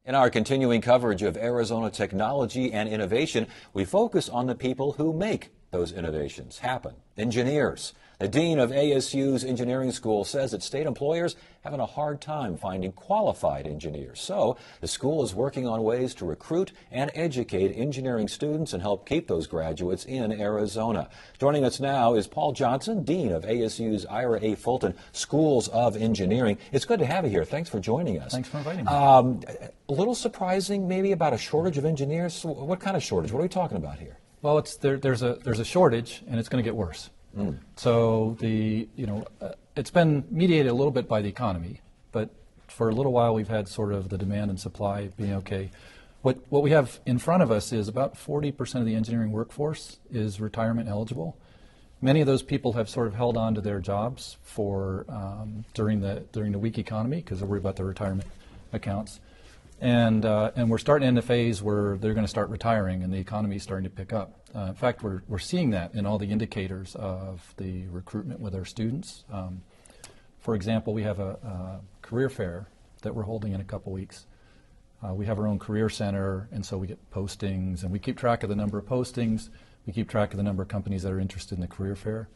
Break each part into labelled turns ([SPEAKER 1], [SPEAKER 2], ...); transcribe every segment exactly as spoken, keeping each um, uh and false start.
[SPEAKER 1] In our continuing coverage of Arizona technology and innovation, we focus on the people who make those innovations happen, engineers. The dean of A S U's engineering school says that state employers having a hard time finding qualified engineers. So the school is working on ways to recruit and educate engineering students and help keep those graduates in Arizona. Joining us now is Paul Johnson, dean of A S U's Ira A. Fulton Schools of Engineering. It's good to have you here. Thanks for joining us.
[SPEAKER 2] Thanks for inviting me.
[SPEAKER 1] Um, a little surprising maybe about a shortage of engineers. What kind of shortage? What are we talking about here?
[SPEAKER 2] Well, it's there, there's a there's a shortage, and it's going to get worse. Mm. So the you know uh, it's been mediated a little bit by the economy, but for a little while we've had sort of the demand and supply being okay. What what we have in front of us is about forty percent of the engineering workforce is retirement eligible. Many of those people have sort of held on to their jobs for um, during the during the weak economy because they're worried about their retirement accounts. And, uh, and we're starting in a phase where they're going to start retiring and the economy is starting to pick up. Uh, in fact, we're, we're seeing that in all the indicators of the recruitment with our students. Um, for example, we have a, a career fair that we're holding in a couple weeks. Uh, we have our own career center, and so we get postings, and we keep track of the number of postings. We keep track of the number of companies that are interested in the career fair.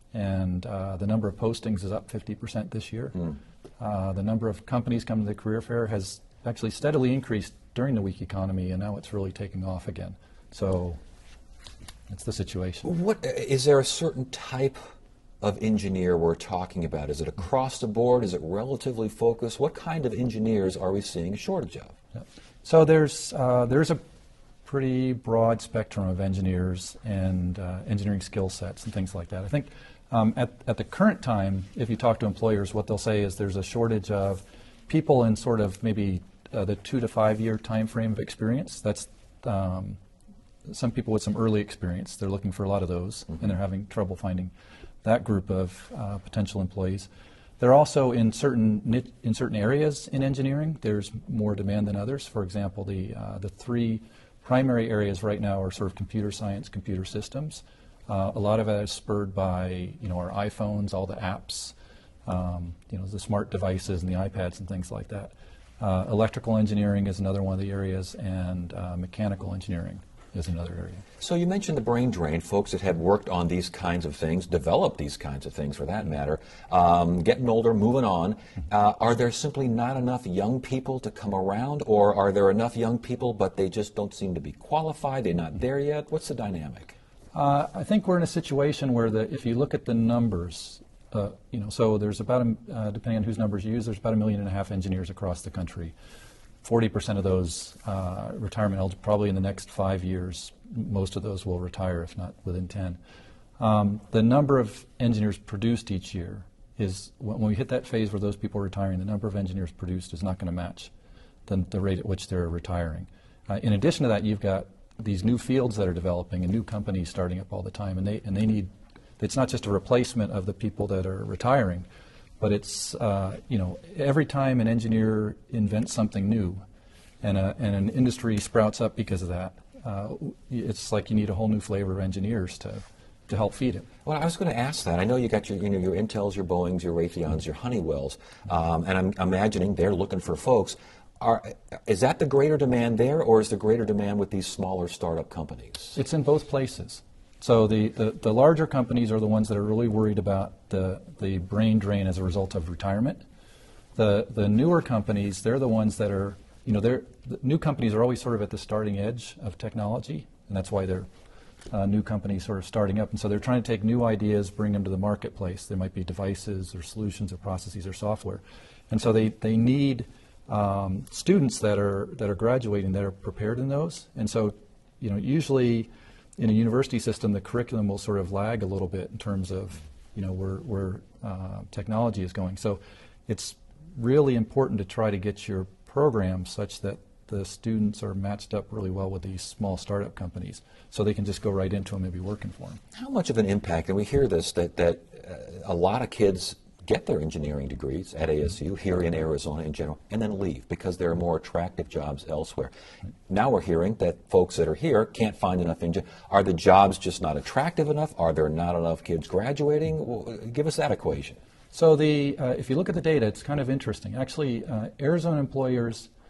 [SPEAKER 2] And uh, the number of postings is up fifty percent this year. Mm. Uh, the number of companies coming to the career fair has actually steadily increased during the weak economy, and now it's really taking off again. So that's the situation.
[SPEAKER 1] What is there a certain type of engineer we're talking about? Is it across the board? Is it relatively focused? What kind of engineers are we seeing a shortage of?
[SPEAKER 2] Yeah. So there's uh, there's a pretty broad spectrum of engineers and uh, engineering skill sets and things like that. I think um, at at the current time, if you talk to employers, what they'll say is there's a shortage of people in sort of maybe uh, the two to five year time frame of experience. That's um, some people with some early experience. They're looking for a lot of those, mm-hmm. and they're having trouble finding that group of uh, potential employees. They're also in certain in certain areas in engineering. There's more demand than others. For example, the uh, the three primary areas right now are sort of computer science, computer systems. Uh, a lot of that is spurred by you know our iPhones, all the apps. Um, you know, the smart devices and the iPads and things like that. Uh, electrical engineering is another one of the areas, and uh, mechanical engineering is another area.
[SPEAKER 1] So you mentioned the brain drain, folks that have worked on these kinds of things, developed these kinds of things for that matter, um, getting older, moving on. Uh, are there simply not enough young people to come around, or are there enough young people but they just don't seem to be qualified, they're not there yet? What's the dynamic?
[SPEAKER 2] Uh, I think we're in a situation where the, if you look at the numbers, Uh, you know, so there's about, a, uh, depending on whose numbers you use, there's about a million and a half engineers across the country. forty percent of those uh, retirement eligible, probably in the next five years, most of those will retire, if not within ten. Um, the number of engineers produced each year is, when we hit that phase where those people are retiring, the number of engineers produced is not going to match the, the rate at which they're retiring. Uh, in addition to that, you've got these new fields that are developing and new companies starting up all the time, and they, and they need it's not just a replacement of the people that are retiring, but it's, uh, you know, every time an engineer invents something new and, a, and an industry sprouts up because of that, uh, it's like you need a whole new flavor of engineers to, to help feed it.
[SPEAKER 1] Well, I was going to ask that. I know you got your, you know, your Intels, your Boeings, your Raytheons, your Honeywells, um, and I'm imagining they're looking for folks. Are, is that the greater demand there, or is the greater demand with these smaller startup companies?
[SPEAKER 2] It's in both places. So the, the, the larger companies are the ones that are really worried about the, the brain drain as a result of retirement. The, the newer companies, they're the ones that are, you know, they're, the new companies are always sort of at the starting edge of technology, and that's why they're uh, new companies sort of starting up. And so they're trying to take new ideas, bring them to the marketplace. There might be devices or solutions or processes or software. And so they, they need um, students that are, that are graduating that are prepared in those. And so, you know, usually in a university system, the curriculum will sort of lag a little bit in terms of, you know, where, where uh, technology is going. So it's really important to try to get your program such that the students are matched up really well with these small startup companies, so they can just go right into them and be working for them.
[SPEAKER 1] How much of an impact, and we hear this, that, that uh, a lot of kids get their engineering degrees at A S U, here in Arizona in general, and then leave because there are more attractive jobs elsewhere. Now we're hearing that folks that are here can't find enough engineers. Are the jobs just not attractive enough? Are there not enough kids graduating? Well, give us that equation.
[SPEAKER 2] So the, uh, if you look at the data, it's kind of interesting. Actually, uh, Arizona employers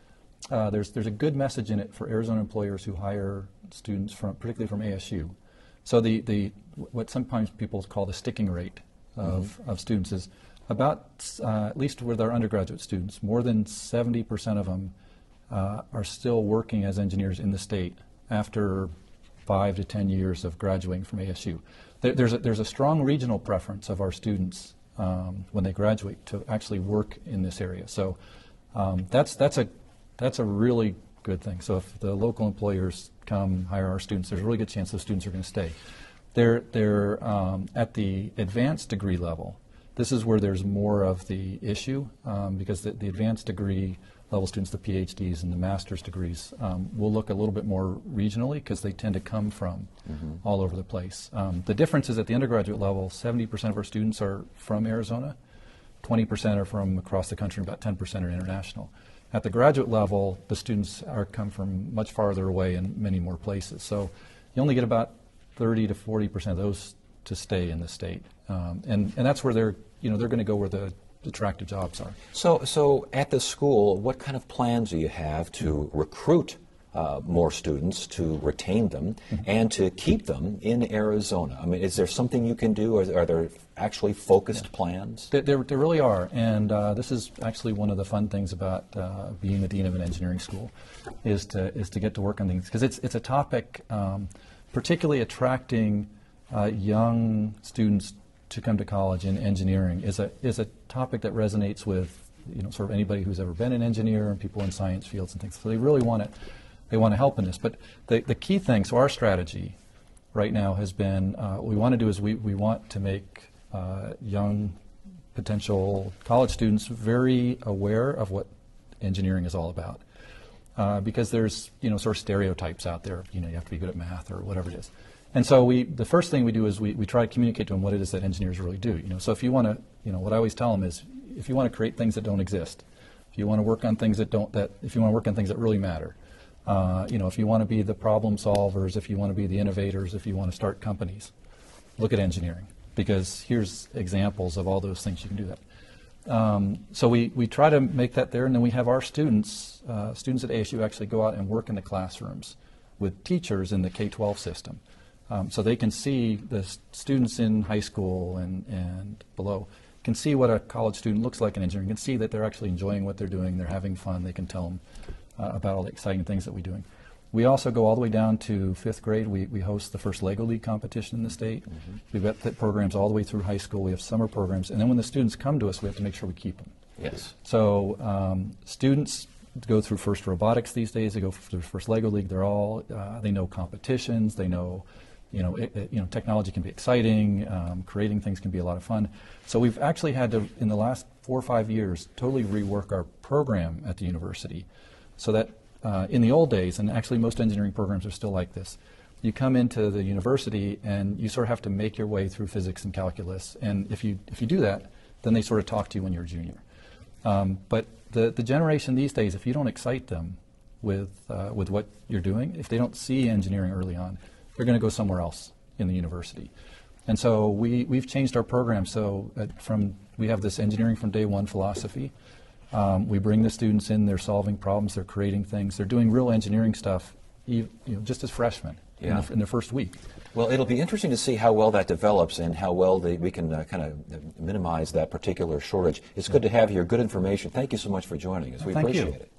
[SPEAKER 2] uh, there's there's a good message in it for Arizona employers who hire students from, particularly from A S U. So the the what sometimes people call the sticking rate of mm-hmm. of students is about uh, at least with our undergraduate students, more than seventy percent of them uh, are still working as engineers in the state after five to ten years of graduating from A S U. There, there's a, there's a strong regional preference of our students um, when they graduate to actually work in this area. So um, that's that's a that's a really good thing. So if the local employers come hire our students, there's a really good chance those students are going to stay. They're they're um, at the advanced degree level. This is where there's more of the issue um, because the, the advanced degree level students, the PhDs and the master's degrees, um, will look a little bit more regionally because they tend to come from mm-hmm. all over the place. Um, the difference is at the undergraduate level, seventy percent of our students are from Arizona, twenty percent are from across the country, and about ten percent are international. At the graduate level, the students are come from much farther away and many more places. So you only get about thirty to forty percent of those to stay in the state. Um, and, and that's where they're, you know, they're going to go where the attractive jobs are.
[SPEAKER 1] So, so at the school, what kind of plans do you have to recruit uh, more students, to retain them, mm-hmm. and to keep them in Arizona? I mean, is there something you can do, or are there actually focused yeah. plans?
[SPEAKER 2] There, there, there really are, and uh, this is actually one of the fun things about uh, being the dean of an engineering school, is to is to get to work on things, because it's it's a topic um, particularly attracting uh, young students to come to college in engineering is a is a topic that resonates with, you know, sort of anybody who's ever been an engineer and people in science fields and things. So they really want it. They want to help in this. But the the key thing, so our strategy right now has been, uh, what we want to do is we we want to make uh, young potential college students very aware of what engineering is all about, uh, because there's, you know, sort of stereotypes out there. You know, you have to be good at math or whatever it is. And so we, the first thing we do is we, we try to communicate to them what it is that engineers really do. You know, so if you want to, you know, what I always tell them is, if you want to create things that don't exist, if you want to work on things that don't, that if you want to work on things that really matter, uh, you know, if you want to be the problem solvers, if you want to be the innovators, if you want to start companies, look at engineering, because here's examples of all those things you can do that. Um, so we, we try to make that there, and then we have our students, uh, students at A S U actually go out and work in the classrooms with teachers in the K twelve system. Um, so they can see, the students in high school and, and below can see what a college student looks like in engineering, can see that they're actually enjoying what they're doing, they're having fun, they can tell them uh, about all the exciting things that we're doing. We also go all the way down to fifth grade. We, we host the first Lego League competition in the state. Mm-hmm. We've got pit programs all the way through high school. We have summer programs. And then when the students come to us, we have to make sure we keep them.
[SPEAKER 1] Yes.
[SPEAKER 2] So um, students go through first robotics through days. They go through first Lego League. They're all, uh, they know competitions. They know You know, it, it, you know, technology can be exciting. Um, creating things can be a lot of fun. So we've actually had to, in the last four or five years, totally rework our program at the university, so that uh, in the old days, and actually most engineering programs are still like this, you come into the university and you sort of have to make your way through physics and calculus. And if you if you do that, then they sort of talk to you when you're a junior. Um, but the the generation these days, if you don't excite them with uh, with what you're doing, if they don't see engineering early on, they're going to go somewhere else in the university. And so we, we've changed our program. So uh, from we have this engineering from day one philosophy. Um, we bring the students in, they're solving problems, they're creating things, they're doing real engineering stuff, you know, just as freshmen yeah. in, the, in their first week.
[SPEAKER 1] Well, it'll be interesting to see how well that develops and how well they, we can uh, kind of minimize that particular shortage. It's good to have your good information. Thank you so much for joining us.
[SPEAKER 2] Well,
[SPEAKER 1] we
[SPEAKER 2] thank
[SPEAKER 1] appreciate
[SPEAKER 2] you.
[SPEAKER 1] it.